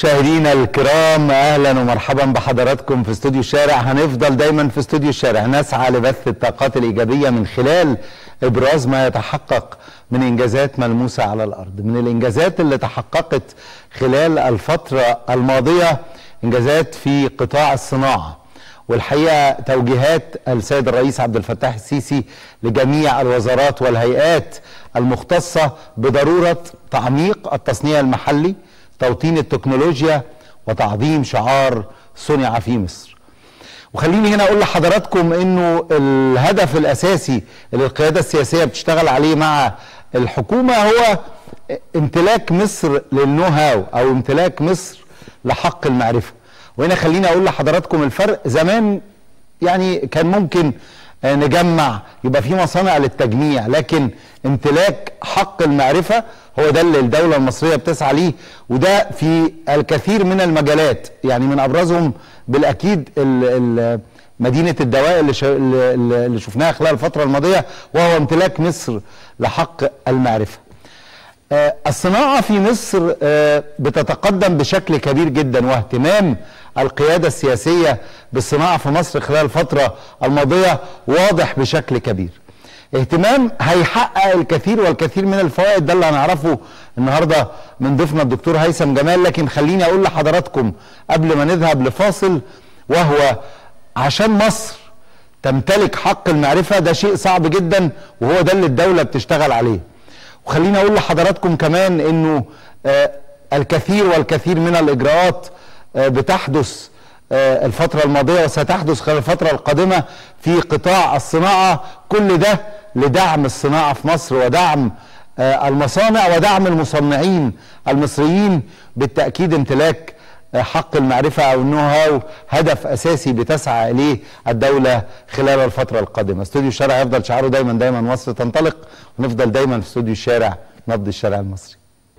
مشاهدينا الكرام، اهلا ومرحبا بحضراتكم في استوديو الشارع. هنفضل دايما في استوديو الشارع نسعى لبث الطاقات الايجابيه من خلال ابراز ما يتحقق من انجازات ملموسه على الارض. من الانجازات اللي تحققت خلال الفتره الماضيه انجازات في قطاع الصناعه، والحقيقه توجيهات السيد الرئيس عبد الفتاح السيسي لجميع الوزارات والهيئات المختصه بضروره تعميق التصنيع المحلي، توطين التكنولوجيا، وتعظيم شعار صنع في مصر. وخليني هنا اقول لحضراتكم انه الهدف الاساسي اللي القياده السياسيه بتشتغل عليه مع الحكومه هو امتلاك مصر للنو هاو، او امتلاك مصر لحق المعرفه. وهنا خليني اقول لحضراتكم الفرق. زمان يعني كان ممكن نجمع، يبقى في مصانع للتجميع، لكن امتلاك حق المعرفة هو ده اللي الدولة المصرية بتسعى ليه، وده في الكثير من المجالات. يعني من أبرزهم بالأكيد مدينة الدواء اللي شفناها خلال الفترة الماضية، وهو امتلاك مصر لحق المعرفة. الصناعة في مصر بتتقدم بشكل كبير جدا، واهتمام القيادة السياسية بالصناعة في مصر خلال الفترة الماضية واضح بشكل كبير. اهتمام هيحقق الكثير والكثير من الفوائد، ده اللي هنعرفه النهاردة من ضيفنا الدكتور هيثم جمال. لكن خليني اقول لحضراتكم قبل ما نذهب لفاصل، وهو عشان مصر تمتلك حق المعرفة ده شيء صعب جدا، وهو ده اللي الدولة بتشتغل عليه. وخليني اقول لحضراتكم كمان انه الكثير والكثير من الاجراءات بتحدث الفترة الماضية وستحدث خلال الفترة القادمة في قطاع الصناعة، كل ده لدعم الصناعة في مصر ودعم المصانع ودعم المصنعين المصريين. بالتأكيد امتلاك حق المعرفة أو النو هاو هدف أساسي بتسعى إليه الدولة خلال الفترة القادمة. استوديو الشارع يفضل شعاره دايما دايما مصر تنطلق، ونفضل دايما في استوديو الشارع نبض الشارع المصري.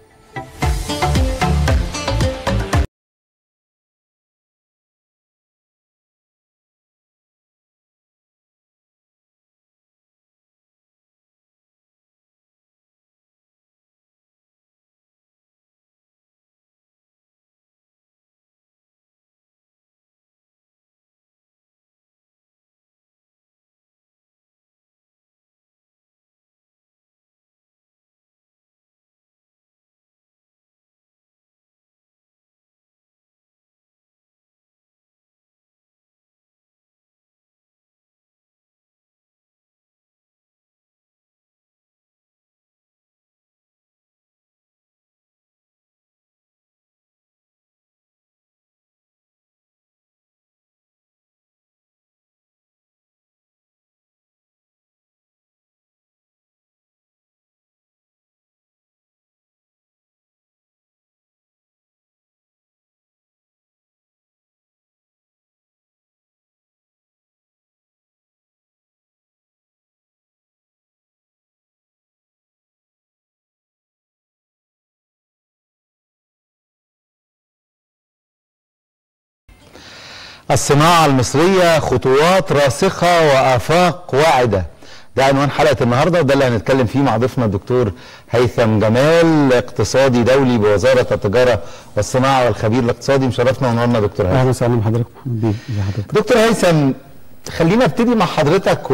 الصناعة المصرية خطوات راسخة وآفاق واعدة، ده عنوان حلقة النهاردة، وده اللي هنتكلم فيه مع ضيفنا الدكتور هيثم جمال، اقتصادي دولي بوزارة التجارة والصناعة والخبير الاقتصادي. مشرفنا ونورنا دكتور هيثم. اهلا وسهلا بحضرتك محمد بيه. ازي حضرتك دكتور هيثم؟ خلينا ابتدي مع حضرتك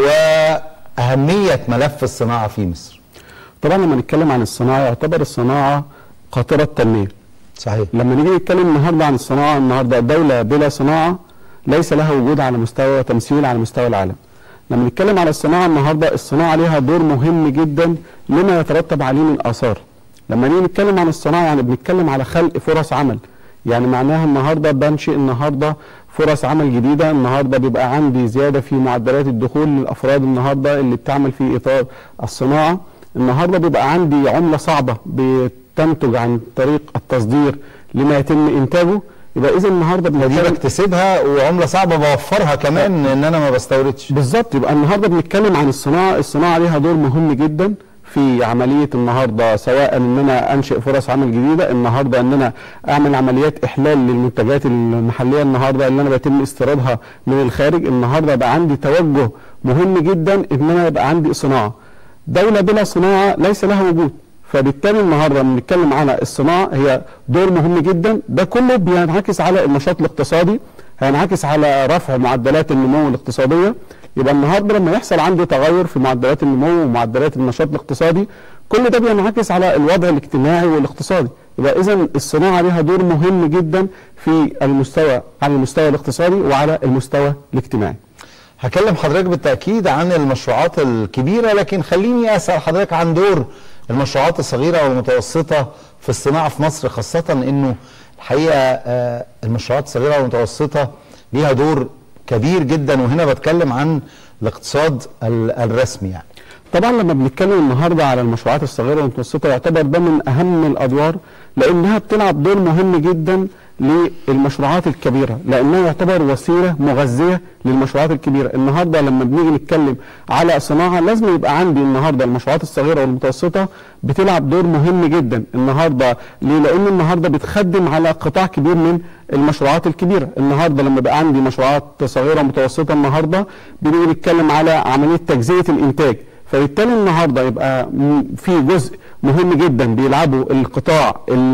وأهمية ملف الصناعة في مصر. طبعا لما نتكلم عن الصناعة يعتبر الصناعة قاطرة تنمية. صحيح. لما نيجي نتكلم النهارده عن الصناعة، النهارده دولة بلا صناعة ليس لها وجود على مستوى تمثيل على مستوى العالم. لما نتكلم على الصناعة النهارده، الصناعة ليها دور مهم جدا لما يترتب عليه من آثار. لما نيجي نتكلم عن الصناعة يعني بنتكلم على خلق فرص عمل، يعني معناها النهارده بنشئ النهارده فرص عمل جديدة. النهارده بيبقى عندي زيادة في معدلات الدخول للأفراد النهارده اللي بتعمل في إطار الصناعة. النهارده بيبقى عندي عملة صعبة بتنتج عن طريق التصدير لما يتم إنتاجه. يبقى إذا النهارده دي بكتسبها، وعملة صعبة بوفرها كمان ان انا ما بستوردش. بالظبط. يبقى النهارده بنتكلم عن الصناعة. الصناعة ليها دور مهم جدا في عملية النهارده، سواء ان انا انشئ فرص عمل جديدة، النهارده ان انا اعمل عمليات احلال للمنتجات المحلية النهارده اللي انا بيتم استيرادها من الخارج. النهارده بقى عندي توجه مهم جدا ان انا يبقى عندي صناعة. دولة بلا صناعة ليس لها وجود. فبالتالي النهارده لما بنتكلم على الصناعه هي دور مهم جدا، ده كله بينعكس على النشاط الاقتصادي، هينعكس على رفع معدلات النمو الاقتصاديه. يبقى النهارده لما يحصل عنده تغير في معدلات النمو ومعدلات النشاط الاقتصادي، كل ده بينعكس على الوضع الاجتماعي والاقتصادي. يبقى اذا الصناعه لها دور مهم جدا في المستوى، على المستوى الاقتصادي وعلى المستوى الاجتماعي. هكلم حضرتك بالتأكيد عن المشروعات الكبيرة، لكن خليني أسأل حضرتك عن دور المشروعات الصغيرة والمتوسطة في الصناعة في مصر، خاصة أنه الحقيقة المشروعات الصغيرة والمتوسطة ليها دور كبير جدا، وهنا بتكلم عن الاقتصاد الرسمي يعني. طبعا لما بنتكلم النهارده على المشروعات الصغيره والمتوسطه يعتبر ده من اهم الادوار، لانها بتلعب دور مهم جدا للمشروعات الكبيره، لانها يعتبر وسيله مغذيه للمشروعات الكبيره. النهارده لما بنيجي نتكلم على صناعه لازم يبقى عندي النهارده المشروعات الصغيره والمتوسطه بتلعب دور مهم جدا النهارده. ليه؟ لان النهارده بتخدم على قطاع كبير من المشروعات الكبيره. النهارده لما بقى عندي مشروعات صغيره ومتوسطه النهارده بنيجي نتكلم على عمليه تجزئه الانتاج، فبالتالي النهارده يبقى في جزء مهم جدا بيلعبه القطاع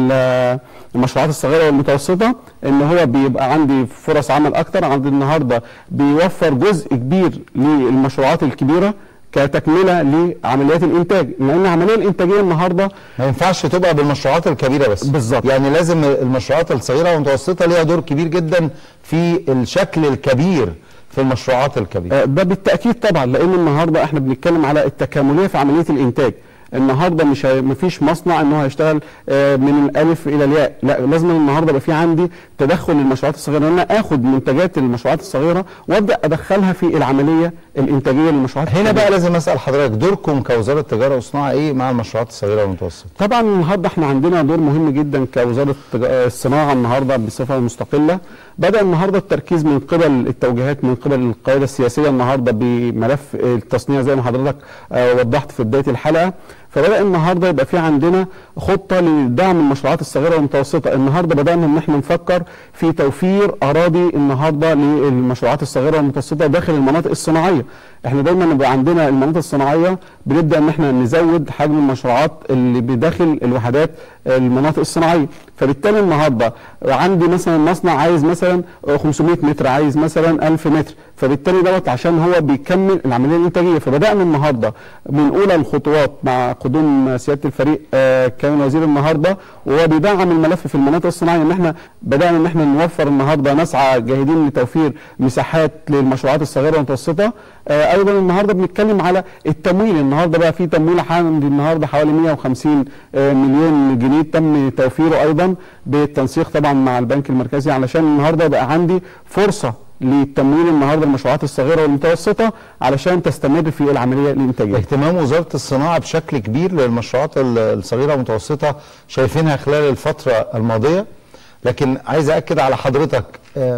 المشروعات الصغيره والمتوسطه، ان هو بيبقى عندي فرص عمل اكتر. عندي النهارده بيوفر جزء كبير للمشروعات الكبيره كتكمله لعمليات الانتاج، لان العمليه الانتاجيه النهارده ما ينفعش تبقى بالمشروعات الكبيره بس. بالظبط. يعني لازم المشروعات الصغيره والمتوسطه ليها دور كبير جدا في الشكل الكبير في المشروعات الكبيره. ده بالتاكيد طبعا، لان النهارده احنا بنتكلم على التكامليه في عمليه الانتاج. النهارده مفيش مصنع ان هو هيشتغل من الالف الى الياء، لا لازم النهارده يبقى في عندي تدخل للمشروعات الصغيره، ان انا اخد منتجات المشروعات الصغيره وابدا ادخلها في العمليه الانتاجيه للمشروعات هنا بقى لازم اسال حضرتك دوركم كوزاره تجاره وصناعه ايه مع المشروعات الصغيره والمتوسطه؟ طبعا النهارده احنا عندنا دور مهم جدا كوزاره الصناعه النهارده بصفه مستقله. بدا النهارده التركيز من قبل التوجيهات من قبل القياده السياسيه النهارده بملف التصنيع زي ما حضرتك وضحت في بدايه الحلقه. فبدأ النهارده يبقى في عندنا خطه لدعم المشروعات الصغيره والمتوسطه. النهارده بدأنا ان احنا نفكر في توفير اراضي النهارده للمشروعات الصغيره والمتوسطه داخل المناطق الصناعيه. احنا دايما بيبقى عندنا المناطق الصناعيه بنبدا ان احنا نزود حجم المشروعات اللي بداخل الوحدات المناطق الصناعيه. فبالتالي النهارده عندي مثلا مصنع عايز مثلا 500 متر، عايز مثلا 1000 متر، فبالتالي دوت عشان هو بيكمل العمليه الانتاجيه. فبدانا النهارده من اولى الخطوات مع قدوم سياده الفريق كان وزير النهارده وهو بيدعم الملف في المناطق الصناعيه، ان احنا بدانا ان احنا نوفر النهارده، نسعى جاهدين لتوفير مساحات للمشروعات الصغيره والمتوسطه. ايضا النهارده بنتكلم على التمويل. النهارده بقى في تمويل النهارده حوالي 150 مليون جنيه تم توفيره ايضا بالتنسيق طبعا مع البنك المركزي، علشان النهارده بقى عندي فرصه للتمويل النهارده المشروعات الصغيره والمتوسطه علشان تستمر في العمليه الانتاجيه. اهتمام وزاره الصناعه بشكل كبير للمشروعات الصغيره والمتوسطه شايفينها خلال الفتره الماضيه، لكن عايز اكد على حضرتك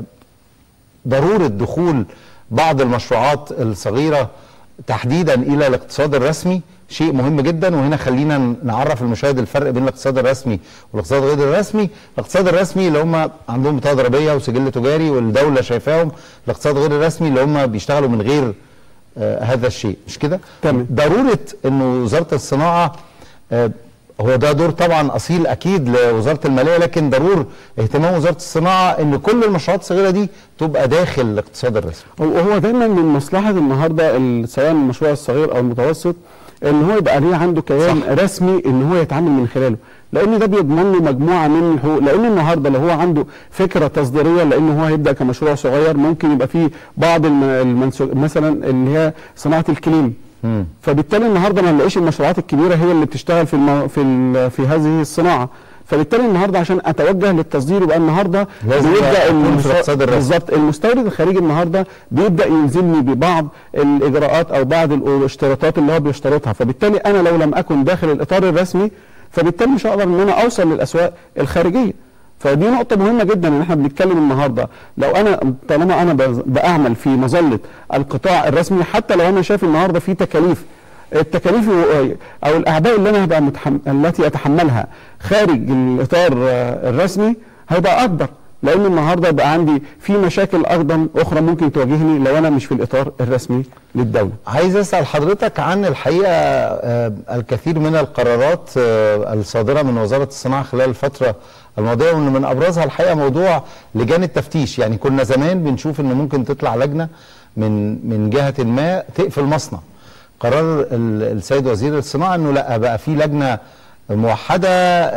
ضروره دخول بعض المشروعات الصغيره تحديدا الى الاقتصاد الرسمي شيء مهم جدا. وهنا خلينا نعرف المشاهد الفرق بين الاقتصاد الرسمي والاقتصاد غير الرسمي. الاقتصاد الرسمي اللي هم عندهم بطاقه ضريبيه وسجل تجاري والدوله شايفاهم، الاقتصاد غير الرسمي اللي هم بيشتغلوا من غير هذا الشيء، مش كده؟ تمام. ضروره انه وزاره الصناعه هو ده دور طبعا اصيل اكيد لوزاره الماليه، لكن ضرور اهتمام وزاره الصناعه ان كل المشروعات الصغيره دي تبقى داخل الاقتصاد الرسمي. وهو دايما من مصلحه النهارده سواء المشروع الصغير او المتوسط ان هو يبقى ليه عنده كيان رسمي ان هو يتعامل من خلاله، لان ده بيضمن له مجموعه من الحقوق. لان النهارده لو هو عنده فكره تصديريه، لان هو هيبدا كمشروع صغير مكن يبقى فيه بعض مثلا اللي هي صناعه الكليم، فبالتالي النهارده ما نلاقيش المشروعات الكبيره هي اللي بتشتغل في هذه الصناعه. فبالتالي النهارده عشان اتوجه للتصدير يبقى النهارده بيبدا بالظبط المستورد الخارجي النهارده بيبدا يلزمني ببعض الاجراءات او بعض الاشتراطات اللي هو بيشترطها. فبالتالي انا لو لم اكن داخل الاطار الرسمي فبالتالي مش هقدر ان انا اوصل للاسواق الخارجيه. فدي نقطة مهمة جدا ان احنا بنتكلم النهارده، لو انا طالما انا بعمل في مظلة القطاع الرسمي، حتى لو انا شايف النهارده في التكاليف او الاعباء اللي انا هبقى التي اتحملها خارج الاطار الرسمي هيبقى اكبر. لان النهارده بقى عندي في مشاكل ايضا اخرى ممكن تواجهني لو انا مش في الاطار الرسمي للدوله. عايز اسال حضرتك عن الحقيقه الكثير من القرارات الصادره من وزاره الصناعه خلال الفتره الماضيه، وان من ابرزها الحقيقه موضوع لجان التفتيش. يعني كنا زمان بنشوف ان ممكن تطلع لجنه من جهه ما تقفل مصنع. قرار السيد وزير الصناعه انه لا، بقى في لجنه موحده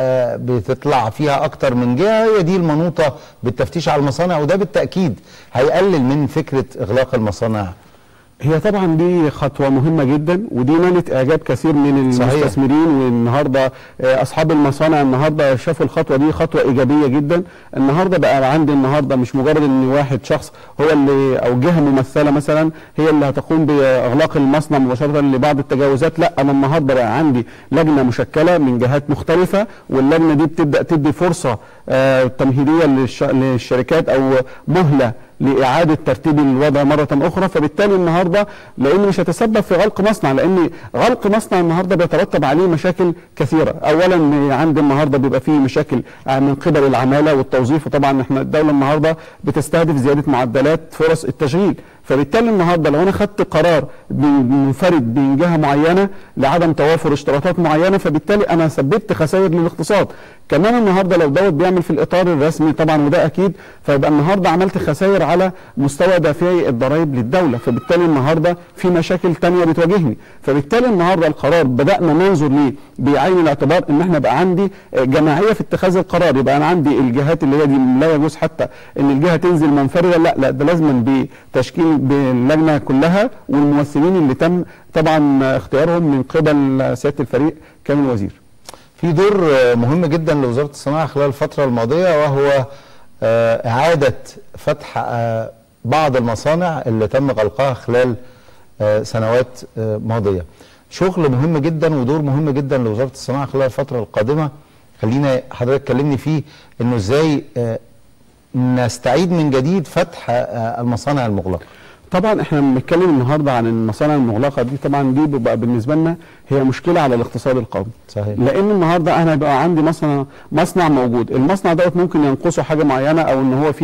بتطلع فيها اكتر من جهه، هي دي المنوطه بالتفتيش على المصانع، وده بالتاكيد هيقلل من فكره اغلاق المصانع. هي طبعا دي خطوه مهمه جدا، ودي نالت اعجاب كثير من المستثمرين، والنهارده اصحاب المصانع النهارده شافوا الخطوه دي خطوه ايجابيه جدا. النهارده بقى عندي النهارده مش مجرد ان واحد شخص هو اللي او جهه ممثله مثلا هي اللي هتقوم باغلاق المصنع مباشره لبعض التجاوزات، لا، انا النهارده بقى عندي لجنه مشكله من جهات مختلفه، واللجنه دي بتبدا تدي فرصه تمهيديه للشركات او مهله لإعادة ترتيب الوضع مرة أخرى. فبالتالي النهاردة لأنه مش هتسبب في غلق مصنع، لأن غلق مصنع النهاردة بيترتب عليه مشاكل كثيرة. أولا عندي النهاردة بيبقى فيه مشاكل من قبل العمالة والتوظيف، وطبعا احنا الدولة النهاردة بتستهدف زيادة معدلات فرص التشغيل. فبالتالي النهارده لو انا خدت قرار منفرد بين جهه معينه لعدم توافر اشتراطات معينه، فبالتالي انا سببت خسائر للاقتصاد. كمان النهارده لو دوت بيعمل في الاطار الرسمي طبعا وده اكيد، فيبقى النهارده عملت خسائر على مستوى دافعي الضرائب للدوله، فبالتالي النهارده في مشاكل ثانيه بتواجهني. فبالتالي النهارده القرار بدانا ننظر ليه بعين الاعتبار ان احنا بقى عندي جماعيه في اتخاذ القرار، يبقى انا عندي الجهات اللي هي دي لا يجوز حتى ان الجهه تنزل منفرده، لا ده لازما بتشكيل باللجنه كلها والممثلين اللي تم طبعا اختيارهم من قبل سياده الفريق كامل الوزير. في دور مهم جدا لوزاره الصناعه خلال الفتره الماضيه، وهو اعاده فتح بعض المصانع اللي تم غلقها خلال سنوات ماضيه. شغل مهم جدا ودور مهم جدا لوزاره الصناعه خلال الفتره القادمه. خلينا حضرتك تكلمني فيه انه ازاي نستعيد من جديد فتح المصانع المغلقه. طبعا احنا بنتكلم النهارده عن المصانع المغلقه دي، طبعا دي بيبقى بالنسبه لنا هي مشكله على الاقتصاد القومي. صحيح. لان النهارده انا بقى عندي مصنع موجود، المصنع دوت ممكن ينقصه حاجه معينه او ان هو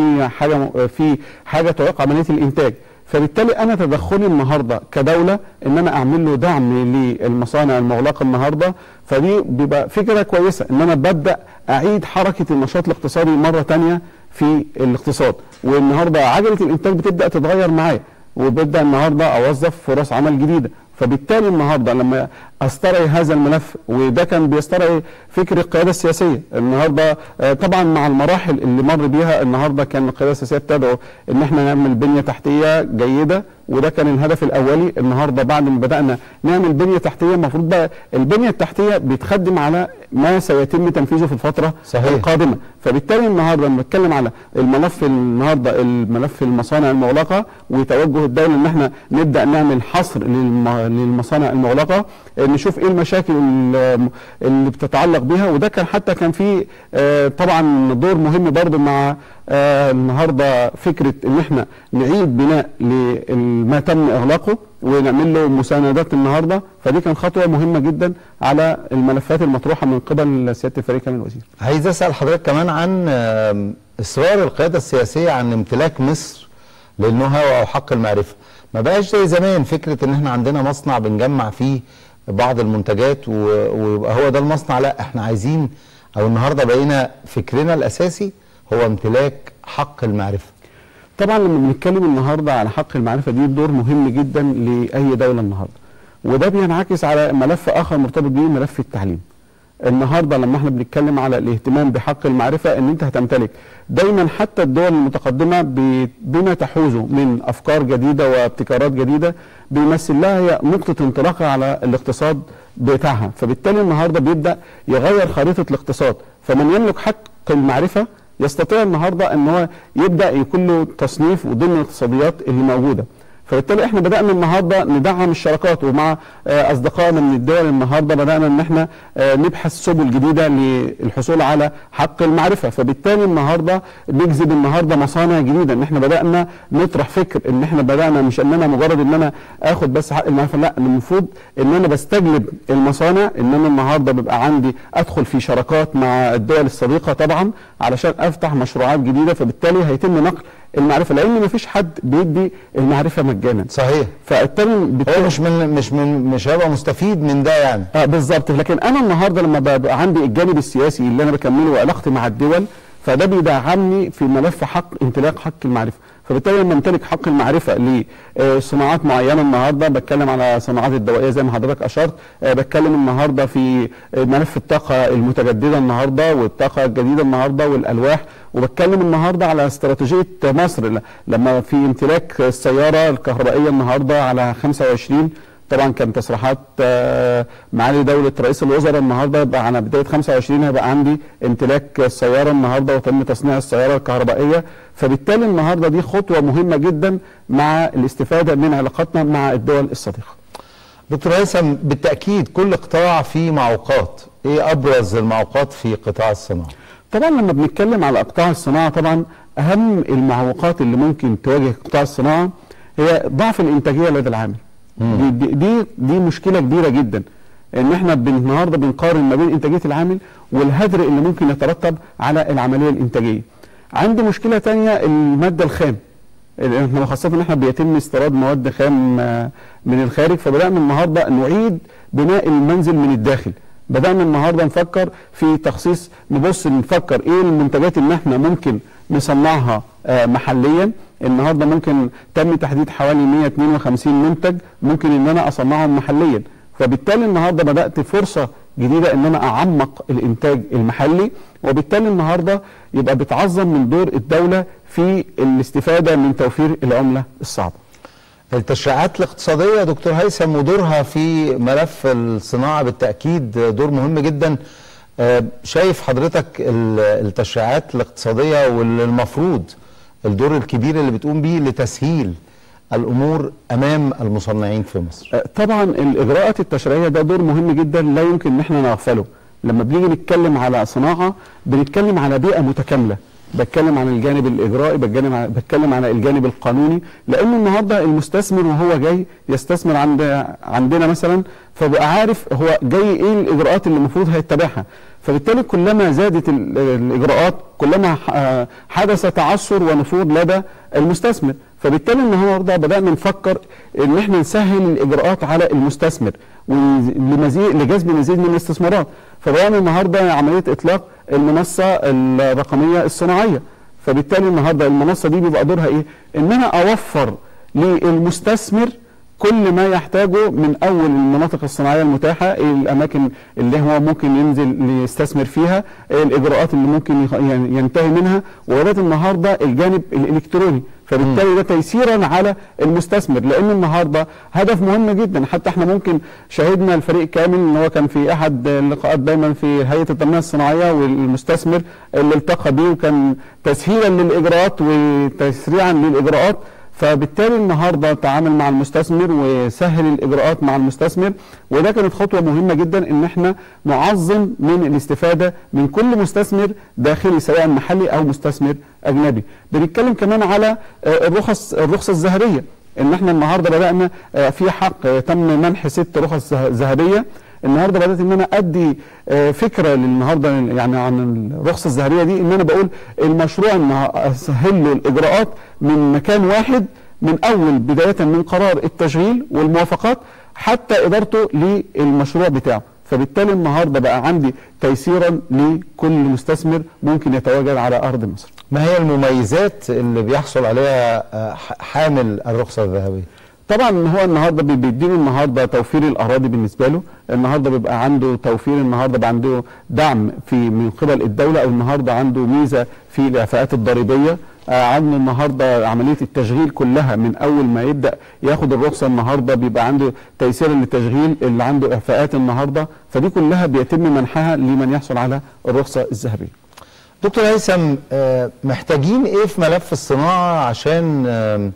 في حاجه تعيق عمليه الانتاج، فبالتالي انا تدخلي النهارده كدوله ان انا اعمل له دعم للمصانع المغلقه النهارده، فدي بيبقى فكره كويسه ان انا ببدا اعيد حركه النشاط الاقتصادي مره ثانيه في الاقتصاد. والنهارده عجله الانتاج بتبدا تتغير معايا، وببدا النهارده اوظف فرص عمل جديده. فبالتالي النهارده لما استرعي هذا الملف، وده كان بيسترعي فكر القياده السياسيه النهارده طبعا مع المراحل اللي مر بيها، النهارده كان القياده السياسيه بتدعو ان احنا نعمل بنيه تحتيه جيده، وده كان الهدف الاولي. النهارده بعد ما بدانا نعمل بنيه تحتيه، المفروض بقى البنيه التحتيه بتخدم على ما سيتم تنفيذه في الفتره القادمه. فبالتالي النهارده لما بنتكلم على الملف النهارده الملف المصانع المغلقه وتوجه الدوله ان احنا نبدا نعمل حصر للمصانع المغلقه، نشوف ايه المشاكل اللي بتتعلق بها. وده كان في طبعا دور مهم برضه مع النهارده فكره ان احنا نعيد بناء لما تم اغلاقه ونعمل له مساندات النهارده. فدي كانت خطوه مهمه جدا على الملفات المطروحه من قبل سياده الفريق كامل الوزير. عايز اسال حضرتك كمان عن اصرار القياده السياسيه عن امتلاك مصر للنهى او حق المعرفه. ما بقاش زي زمان فكره ان احنا عندنا مصنع بنجمع فيه بعض المنتجات ويبقى هو ده المصنع، لا، احنا عايزين او النهارده بقينا فكرنا الاساسي هو امتلاك حق المعرفه. طبعا لما بنتكلم النهارده على حق المعرفه دي دور مهم جدا لاي دوله النهارده، وده بينعكس على ملف اخر مرتبط بيه، ملف التعليم. النهارده لما احنا بنتكلم على الاهتمام بحق المعرفه ان انت هتمتلك دايما، حتى الدول المتقدمه بما تحوزه من افكار جديده وابتكارات جديده بيمثل لها هي نقطه انطلاقها على الاقتصاد بتاعها. فبالتالي النهارده بيبدا يغير خريطه الاقتصاد، فمن يملك حق المعرفه يستطيع النهارده ان هو يبدا يكون له تصنيف ضمن الاقتصاديات اللي موجوده. فبالتالي احنا بدانا النهارده ندعم الشراكات، ومع اصدقائنا من الدول النهارده بدانا ان احنا نبحث سبل جديده للحصول على حق المعرفه. فبالتالي النهارده نجذب النهارده مصانع جديده، ان احنا بدانا نطرح فكر ان احنا بدانا مش ان انا مجرد ان انا اخد بس حق المعرفه، لا، المفروض ان انا بستجلب المصانع، ان انا النهارده بيبقى عندي ادخل في شراكات مع الدول الصديقه طبعا علشان افتح مشروعات جديده. فبالتالي هيتم نقل المعرفه، لان مفيش حد بيدي المعرفه مجانا. صحيح. فالتاني هو مش هيبقى مستفيد من ده يعني. بالظبط. لكن انا النهارده لما ببقى عندي الجانب السياسي اللي انا بكمله وعلاقتي مع الدول، فده بيدعمني في ملف امتلاك حق المعرفه. فبالتالي لما امتلك حق المعرفه لصناعات معينه، النهارده بتكلم على صناعات الدوائيه زي ما حضرتك اشرت، بتكلم النهارده في ملف الطاقه المتجدده النهارده والطاقه الجديده النهارده والالواح، وبتكلم النهارده على استراتيجيه مصر لما في امتلاك السياره الكهربائيه النهارده على 25. طبعا كان تصريحات معالي دولة رئيس الوزراء النهارده يبقى على بداية 25 هيبقى عندي امتلاك السيارة النهارده وتم تصنيع السيارة الكهربائية. فبالتالي النهارده دي خطوة مهمة جدا مع الاستفادة من علاقاتنا مع الدول الصديقة. دكتور هيثم، بالتأكيد كل قطاع فيه معوقات، ايه أبرز المعوقات في قطاع الصناعة؟ طبعا لما بنتكلم على قطاع الصناعة، طبعا أهم المعوقات اللي ممكن تواجه قطاع الصناعة هي ضعف الإنتاجية لدى العامل. دي مشكله كبيره جدا، ان احنا النهارده بنقارن ما بين انتاجيه العامل والهدر اللي ممكن يترتب على العمليه الانتاجيه. عندي مشكله ثانيه الماده الخام، احنا خاصه ان احنا بيتم استيراد مواد خام من الخارج. فبدانا النهارده نعيد بناء المنزل من الداخل، بدانا النهارده نفكر في تخصيص، نفكر ايه المنتجات اللي احنا ممكن نصنعها محليا. النهارده ممكن تم تحديد حوالي 152 منتج ممكن ان انا اصنعهم محليا. فبالتالي النهارده بدات فرصه جديده ان انا اعمق الانتاج المحلي، وبالتالي النهارده يبقى بتعظم من دور الدوله في الاستفاده من توفير العمله الصعبه. التشريعات الاقتصاديه دكتور هيثم ودورها في ملف الصناعه بالتاكيد دور مهم جدا. شايف حضرتك التشريعات الاقتصاديه والمفروض الدور الكبير اللي بتقوم بيه لتسهيل الامور امام المصنعين في مصر؟ طبعا الاجراءات التشريعيه ده دور مهم جدا لا يمكن ان احنا نغفله. لما بنيجي نتكلم على صناعه بنتكلم على بيئه متكامله، بتكلم عن الجانب الاجرائي، بتكلم على الجانب القانوني، لان النهارده المستثمر وهو جاي يستثمر عندنا مثلا فبقى عارف هو جاي ايه الاجراءات اللي المفروض هيتبعها. فبالتالي كلما زادت الاجراءات كلما حدث تعثر ونفوذ لدى المستثمر. فبالتالي النهارده بدانا نفكر ان احنا نسهل الاجراءات على المستثمر لجذب مزيد من الاستثمارات. فبدانا النهارده عمليه اطلاق المنصه الرقميه الصناعيه. فبالتالي النهارده المنصه دي بيبقى دورها ايه؟ ان انا اوفر للمستثمر كل ما يحتاجه من اول المناطق الصناعيه المتاحه، الاماكن اللي هو ممكن ينزل يستثمر فيها، الاجراءات اللي ممكن ينتهي منها، وبدات النهارده الجانب الالكتروني. فبالتالي ده تيسيرا على المستثمر، لان النهارده هدف مهم جدا. حتى احنا ممكن شاهدنا الفريق كامل ان هو كان في احد اللقاءات دايما في هيئه التنميه الصناعيه والمستثمر اللي التقى بيه، وكان تسهيلا للاجراءات وتسريعا للاجراءات. فبالتالي النهارده تعامل مع المستثمر وسهل الاجراءات مع المستثمر، وده كانت خطوه مهمه جدا ان احنا نعظم من الاستفاده من كل مستثمر داخلي سواء محلي او مستثمر اجنبي. بنتكلم كمان على الرخصه الذهبيه، ان احنا النهارده بدانا في حق تم منح 6 رخص ذهبيه. النهارده بدات ان انا ادي فكره للنهارده يعني عن الرخصه الذهبيه دي، ان انا بقول المشروع ان اسهل له الاجراءات من مكان واحد، من اول بدايه من قرار التشغيل والموافقات حتى ادارته للمشروع بتاعه. فبالتالي النهارده بقى عندي تيسيرا لكل مستثمر ممكن يتواجد على ارض مصر. ما هي المميزات اللي بيحصل عليها حامل الرخصه الذهبيه؟ طبعا هو النهارده بيديله النهارده توفير الاراضي بالنسبه له، النهارده بيبقى عنده توفير، النهارده بقى عنده دعم من قبل الدوله، او النهارده عنده ميزه في الاعفاءات الضريبيه، عنده النهارده عمليه التشغيل كلها من اول ما يبدا ياخد الرخصه النهارده بيبقى عنده تيسير للتشغيل، اللي عنده اعفاءات النهارده، فدي كلها بيتم منحها لمن يحصل على الرخصه الذهبيه. دكتور هيثم، محتاجين ايه في ملف الصناعه عشان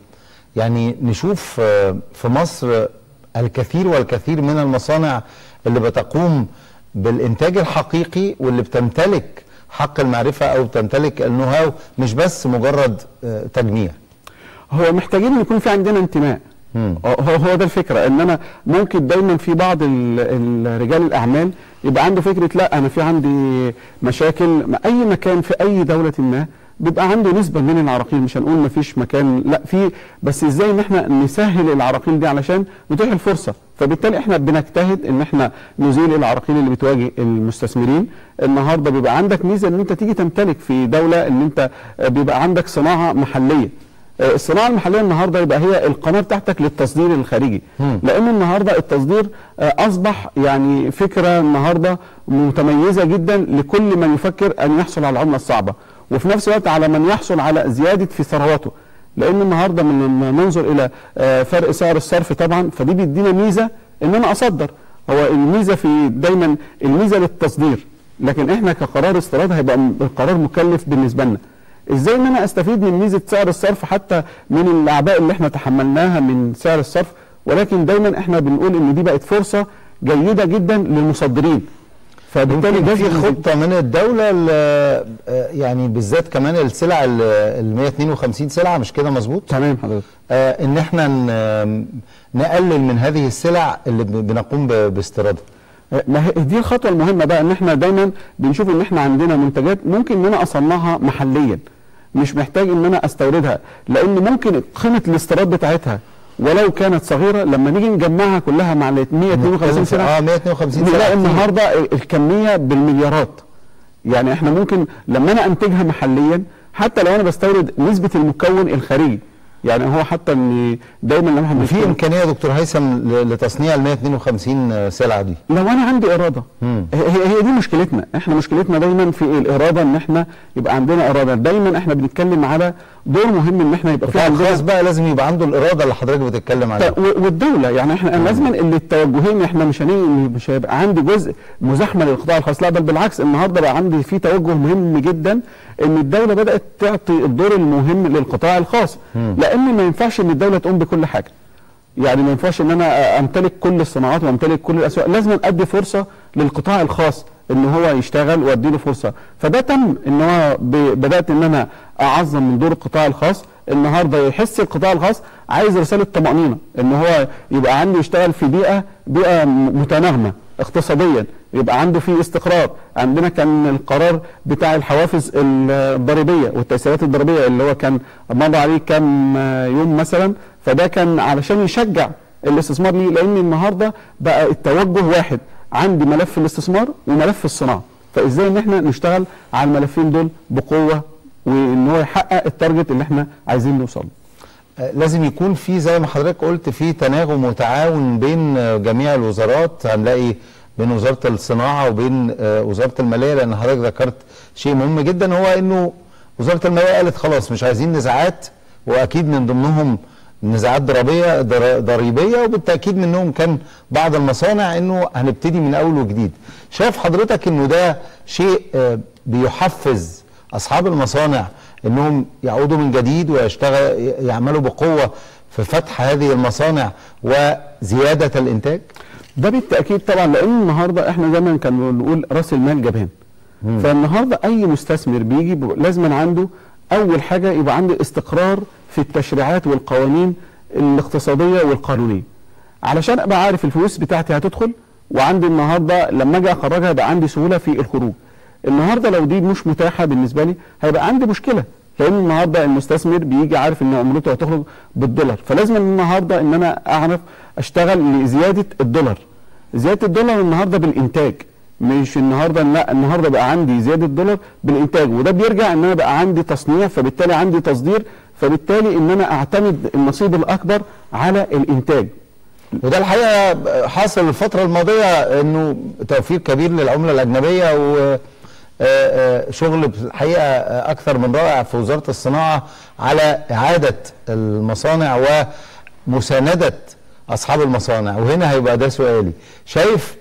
يعني نشوف في مصر الكثير والكثير من المصانع اللي بتقوم بالإنتاج الحقيقي واللي بتمتلك حق المعرفة أو بتمتلك النو هاو، مش بس مجرد تجميع. هو محتاجين يكون في عندنا انتماء. هو ده الفكره، ان انا ممكن دايما في بعض رجال الاعمال يبقى عنده فكره لا انا في عندي مشاكل. اي مكان في اي دوله ما بيبقى عنده نسبه من العراقيل، مش هنقول ما فيش مكان، لا في، بس ازاي ان احنا نسهل العراقيل دي علشان نتيح الفرصه. فبالتالي احنا بنجتهد ان احنا نزيل العراقيل اللي بتواجه المستثمرين. النهارده بيبقى عندك ميزه ان انت تيجي تمتلك في دوله، ان انت بيبقى عندك صناعه محليه. الصناعه المحليه النهارده يبقى هي القناه بتاعتك للتصدير الخارجي، لان النهارده التصدير اصبح يعني فكره النهارده متميزه جدا لكل من يفكر ان يحصل على العمله الصعبه، وفي نفس الوقت على من يحصل على زياده في ثرواته. لان النهارده لما ننظر الى فرق سعر الصرف طبعا، فدي بيدينا ميزه ان انا اصدر. هو الميزه في دايما الميزه للتصدير، لكن احنا كقرار استيراد هيبقى القرار مكلف بالنسبه لنا. ازاي ان انا استفيد من ميزه سعر الصرف حتى من الاعباء اللي احنا تحملناها من سعر الصرف، ولكن دايما احنا بنقول ان دي بقت فرصه جيده جدا للمصدرين. فبالتالي ده في خطه من الدوله يعني بالذات كمان السلع ال 152 سلعه، مش كده مظبوط؟ تمام حضرتك. ان احنا نقلل من هذه السلع اللي بنقوم باستيرادها. ما هي دي الخطوه المهمه بقى، ان احنا دايما بنشوف ان احنا عندنا منتجات ممكن ان انا اصنعها محليا، مش محتاج ان انا استوردها، لان ممكن قيمه الاستيراد بتاعتها ولو كانت صغيره لما نيجي نجمعها كلها مع 152 سلعه 152 سلعه نلاقي النهارده الكميه بالمليارات. يعني احنا ممكن لما انا انتجها محليا، حتى لو انا بستورد نسبه المكون الخارجي، يعني هو حتى ان دايما لما احنا في امكانيه يا دكتور هيثم لتصنيع ال 152 سلعه دي لو انا عندي اراده. هي دي مشكلتنا، احنا مشكلتنا دايما في الاراده، ان احنا يبقى عندنا اراده. دايما احنا بنتكلم على دور مهم ان احنا يبقى في عندنا خلاص بقى لازم يبقى عنده الاراده اللي حضرتك بتتكلم عليها، والدوله. يعني احنا لازم اللي التوجهين، احنا مش هيبقى عندي جزء مزاحمه للقطاع الخاص، لا بل بالعكس. النهارده بقى عندي في توجه مهم جدا ان الدوله بدات تعطي الدور المهم للقطاع الخاص، لان ما ينفعش ان الدوله تقوم بكل حاجه. يعني ما ينفعش ان انا امتلك كل الصناعات وامتلك كل الاسواق، لازم ادي فرصه للقطاع الخاص ان هو يشتغل وادي له فرصه. فده تم ان هو بدات ان انا اعظم من دور القطاع الخاص. النهارده يحس القطاع الخاص عايز رساله طمانينه، ان هو يبقى عنده يشتغل في بيئه متناغمه اقتصاديا، يبقى عنده في استقرار. عندنا كان القرار بتاع الحوافز الضريبيه والتيسيرات الضريبيه اللي هو كان مضى عليه كام يوم مثلا، فده كان علشان يشجع الاستثمار ليه، لان النهارده بقى التوجه واحد، عندي ملف الاستثمار وملف الصناعه، فازاي ان احنا نشتغل على الملفين دول بقوه، وان هو يحقق التارجت اللي احنا عايزين نوصل. لازم يكون في زي ما حضرتك قلت في تناغم وتعاون بين جميع الوزارات. هنلاقي بين وزاره الصناعه وبين وزاره الماليه، لان حضرتك ذكرت شيء مهم جدا، هو انه وزاره الماليه قالت خلاص مش عايزين نزاعات، واكيد من ضمنهم نزاعات ضريبيه، وبالتاكيد منهم كان بعض المصانع انه هنبتدي من اول وجديد. شايف حضرتك انه ده شيء بيحفز اصحاب المصانع انهم يعودوا من جديد يعملوا بقوه في فتح هذه المصانع وزياده الانتاج؟ ده بالتاكيد طبعا، لان النهارده احنا دايما كنا بنقول راس المال جبان. فالنهارده اي مستثمر بيجي لازم عنده اول حاجه يبقى عنده استقرار في التشريعات والقوانين الاقتصاديه والقانونيه، علشان ابقى عارف الفلوس بتاعتي هتدخل، وعندي النهارده لما اجي اخرجها يبقى عندي سهوله في الخروج. النهارده لو دي مش متاحه بالنسبه لي هيبقى عندي مشكله، لان النهارده المستثمر بيجي عارف ان عملته هتخرج بالدولار، فلازم النهارده ان انا اعرف اشتغل لزياده الدولار. زياده الدولار النهارده بالانتاج، مش النهارده لا، النهارده بقى عندي زياده دولار بالانتاج، وده بيرجع ان انا بقى عندي تصنيع، فبالتالي عندي تصدير، فبالتالي ان انا اعتمد النصيب الاكبر على الانتاج. وده الحقيقه حاصل الفتره الماضيه، انه توفير كبير للعمله الاجنبيه، و شغل الحقيقه اكثر من رائع في وزاره الصناعه على اعاده المصانع ومسانده اصحاب المصانع. وهنا هيبقى ده سؤالي، شايف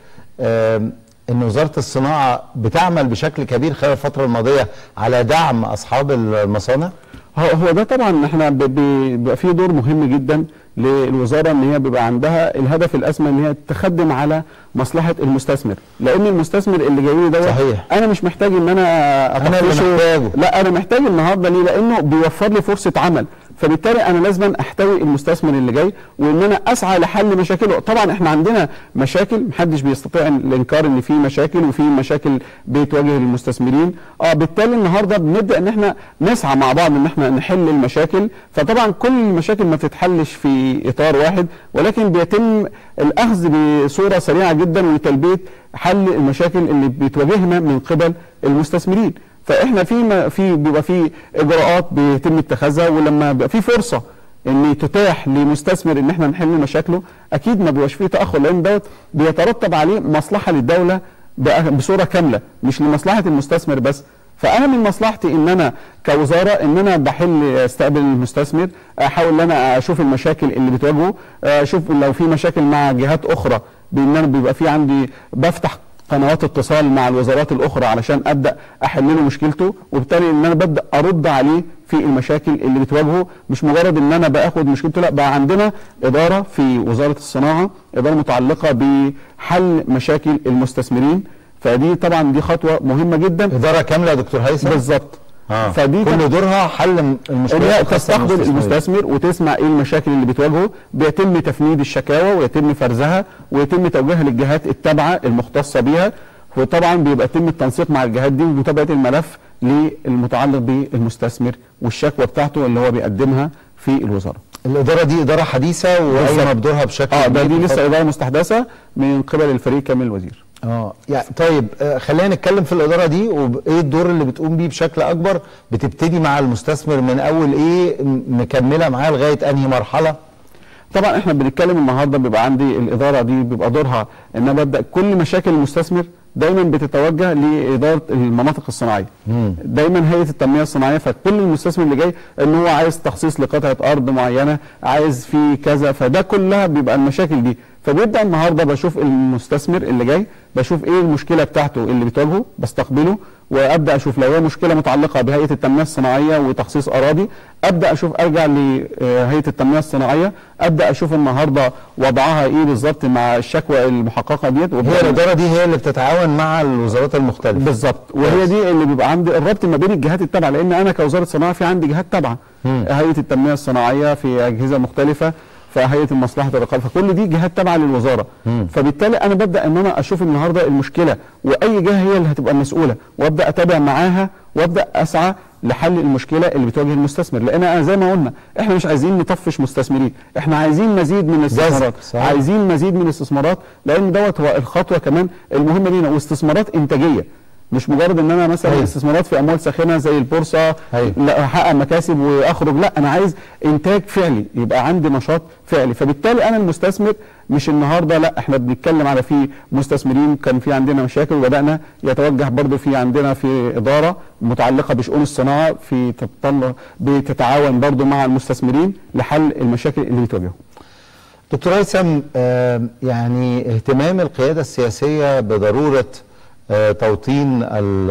ان وزاره الصناعه بتعمل بشكل كبير خلال الفتره الماضيه على دعم اصحاب المصانع؟ هو ده طبعا احنا بيبقى فيه دور مهم جدا للوزاره، ان هي بيبقى عندها الهدف الاسمى ان هي تخدم على مصلحه المستثمر، لان المستثمر اللي جاي لي دوت صحيح. انا مش محتاج ان انا اطفشه، لا انا محتاج النهارده ليه؟ لانه بيوفر لي فرصه عمل، فبالتالي انا لازم احتوي المستثمر اللي جاي وان انا اسعى لحل مشاكله. طبعا احنا عندنا مشاكل، محدش بيستطيع الانكار ان في مشاكل، وفي مشاكل بتواجه المستثمرين. بالتالي النهارده بنبدا ان احنا نسعى مع بعض ان احنا نحل المشاكل. فطبعا كل المشاكل ما بتتحلش في اطار واحد، ولكن بيتم الاخذ بصوره سريعه جدا وتلبيه حل المشاكل اللي بتواجهنا من قبل المستثمرين. فاحنا بيبقى في اجراءات بيتم اتخاذها، ولما بيبقى في فرصه ان تتاح لمستثمر ان احنا نحل مشاكله اكيد ما بيبقاش فيه تاخر، لان دوت بيترتب عليه مصلحه للدوله بصوره كامله، مش لمصلحه المستثمر بس. فانا من مصلحتي ان انا كوزاره ان انا استقبل المستثمر، احاول ان انا اشوف المشاكل اللي بتواجهه، اشوف لو في مشاكل مع جهات اخرى، بان انا بيبقى في عندي بفتح قنوات اتصال مع الوزارات الاخرى علشان ابدا احل له مشكلته، وبالتالي ان انا ببدا ارد عليه في المشاكل اللي بتواجهه، مش مجرد ان انا باخد مشكلته، لا بقى عندنا اداره في وزاره الصناعه، اداره متعلقه بحل مشاكل المستثمرين. فدي طبعا دي خطوه مهمه جدا، اداره كامله يا دكتور هيثم بالظبط. فدي كل دورها حل المشكلات، تستقبل المستثمر وتسمع ايه المشاكل اللي بتواجهه، بيتم تفنيد الشكاوى ويتم فرزها ويتم توجيهها للجهات التابعه المختصه بيها، وطبعا بيبقى يتم التنسيق مع الجهات دي ومتابعه الملف للمتعلق بالمستثمر والشكوى بتاعته اللي هو بيقدمها في الوزاره. الاداره دي اداره حديثه وقايمه بدورها بشكل ده دي لسه اداره مستحدثه من قبل الفريق كامل الوزير. يعني طيب خلينا نتكلم في الاداره دي وايه الدور اللي بتقوم بيه بشكل اكبر. بتبتدي مع المستثمر من اول ايه مكمله معاه لغايه انهي مرحله؟ طبعا احنا بنتكلم النهارده بيبقى عندي الاداره دي بيبقى دورها ان انا ببدا كل مشاكل المستثمر دايما بتتوجه لاداره المناطق الصناعيه. دايما هيئه التنميه الصناعيه، فكل المستثمر اللي جاي ان هو عايز تخصيص لقطعه ارض معينه، عايز في كذا، فده كلها بيبقى المشاكل دي. فبيبدا النهارده بشوف المستثمر اللي جاي، بشوف ايه المشكله بتاعته اللي بتواجهه، بستقبله وابدا اشوف لو هي مشكله متعلقه بهيئه التنميه الصناعيه وتخصيص اراضي، ابدا اشوف ارجع لهيئه التنميه الصناعيه، ابدا اشوف النهارده وضعها ايه بالظبط مع الشكوى المحققه ديت. هي الاداره دي هي اللي بتتعاون مع الوزارات المختلفه بالظبط، وهي دي اللي بيبقى عندي الربط ما بين الجهات التابعه، لان انا كوزاره صناعه في عندي جهات تابعه، هيئه التنميه الصناعيه في اجهزه مختلفه، فهيئه مصلحه الرقابه، فكل دي جهات تابعه للوزاره. فبالتالي انا ببدا ان انا اشوف النهارده المشكله واي جهه هي اللي هتبقى مسؤوله، وابدا اتابع معاها وابدا اسعى لحل المشكله اللي بتواجه المستثمر، لان انا زي ما قلنا احنا مش عايزين نطفش مستثمرين، احنا عايزين مزيد من الاستثمارات، عايزين مزيد من الاستثمارات، لان دوت هو الخطوه كمان المهمه لينا، واستثمارات انتاجيه، مش مجرد ان انا مثلا استثمارات في اموال ساخنه زي البورصه لا احقق مكاسب واخرج، لا انا عايز انتاج فعلي، يبقى عندي نشاط فعلي. فبالتالي انا المستثمر مش النهارده، لا احنا بنتكلم على في مستثمرين كان في عندنا مشاكل، وبدانا يتوجه برضو في عندنا في اداره متعلقه بشؤون الصناعه في بتتعاون برضو مع المستثمرين لحل المشاكل اللي بتواجههم. دكتور هيثم، يعني اهتمام القياده السياسيه بضروره توطين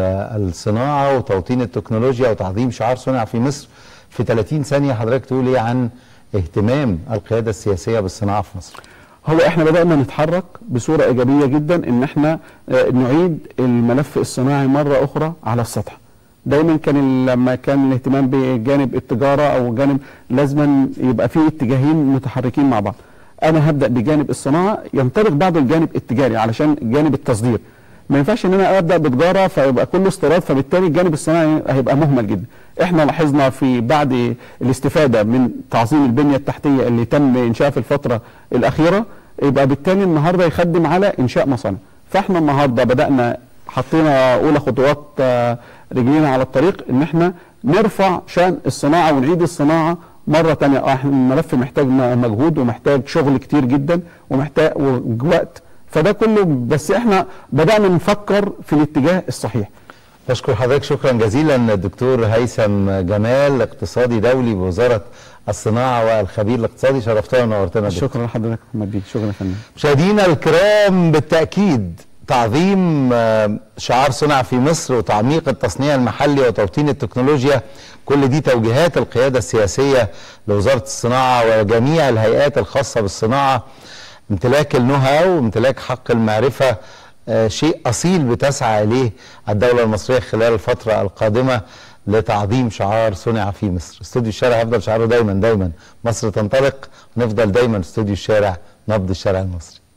الصناعه وتوطين التكنولوجيا وتعظيم شعار صنع في مصر، في 30 ثانيه حضرتك تقول ايه عن اهتمام القياده السياسيه بالصناعه في مصر؟ هو احنا بدأنا نتحرك بصورة ايجابية جدا ان احنا نعيد الملف الصناعي مرة اخرى على السطح. دايما كان لما كان الاهتمام بجانب التجارة او جانب لازما يبقى فيه اتجاهين متحركين مع بعض. انا هبدأ بجانب الصناعة ينطلق بعض الجانب التجاري علشان جانب التصدير. ما ينفعش ان انا ابدا بتجاره فيبقى كله استيراد، فبالتالي الجانب الصناعي هيبقى مهمل جدا. احنا لاحظنا في بعد الاستفاده من تعظيم البنيه التحتيه اللي تم انشائها في الفتره الاخيره، يبقى بالتالي النهارده يخدم على انشاء مصانع. فاحنا النهارده بدانا حطينا اولى خطوات رجلينا على الطريق ان احنا نرفع شان الصناعه ونعيد الصناعه مره ثانيه. الملف محتاج مجهود ومحتاج شغل كتير جدا ومحتاج وقت، فده كله بس احنا بدأنا نفكر في الاتجاه الصحيح. بشكر حضرتك شكرا جزيلا الدكتور هيثم جمال، اقتصادي دولي بوزارة الصناعة والخبير الاقتصادي، شرفتنا ونورتنا. شكرا لحضرتك محمد بيه، شكرا يا فندم. مشاهدينا الكرام، بالتأكيد تعظيم شعار صنع في مصر وتعميق التصنيع المحلي وتوطين التكنولوجيا، كل دي توجيهات القيادة السياسية لوزارة الصناعة وجميع الهيئات الخاصة بالصناعة. امتلاك النو هاو وامتلاك حق المعرفة شيء أصيل بتسعى إليه الدولة المصرية خلال الفترة القادمة لتعظيم شعار صنع في مصر. استوديو الشارع هيفضل شعاره دايما دايما مصر تنطلق، ونفضل دايما استوديو الشارع نبض الشارع المصري.